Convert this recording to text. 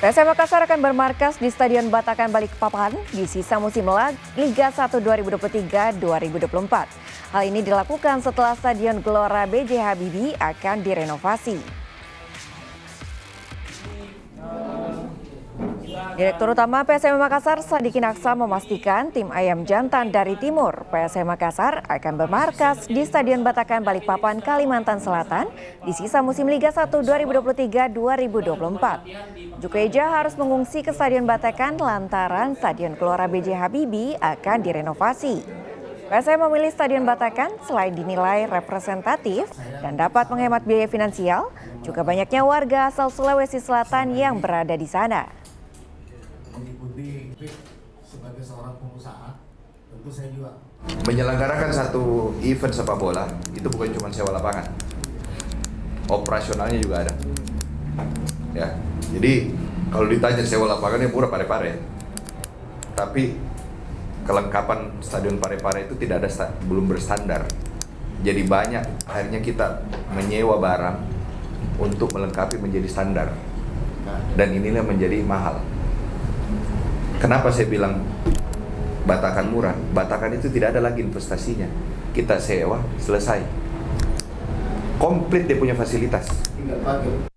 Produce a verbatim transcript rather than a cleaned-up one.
P S M Makassar akan bermarkas di Stadion Batakan Balikpapan di sisa musim Liga satu dua ribu dua puluh tiga dua ribu dua puluh empat. Hal ini dilakukan setelah Stadion Gelora B J Habibie akan direnovasi. Direktur Utama P S M Makassar Sadikin Aksa memastikan tim Ayam Jantan dari Timur P S M Makassar akan bermarkas di Stadion Batakan Balikpapan, Kalimantan Selatan di sisa musim Liga satu dua ribu dua puluh tiga dua ribu dua puluh empat. Jukeja harus mengungsi ke Stadion Batakan lantaran Stadion Gelora B J Habibie akan direnovasi. P S M memilih Stadion Batakan selain dinilai representatif dan dapat menghemat biaya finansial, juga banyaknya warga asal Sulawesi Selatan yang berada di sana. Mengikuti sebagai seorang pengusaha, tentu saya juga menyelenggarakan satu event sepak bola itu bukan cuma sewa lapangan, operasionalnya juga ada. Ya, jadi kalau ditanya sewa lapangannya murah Parepare, tapi kelengkapan Stadion Parepare itu tidak ada, belum berstandar. Jadi banyak akhirnya kita menyewa barang untuk melengkapi menjadi standar, dan inilah menjadi mahal. Kenapa saya bilang Batakan murah? Batakan itu tidak ada lagi investasinya. Kita sewa, selesai. Komplit dia punya fasilitas. tinggal pakai.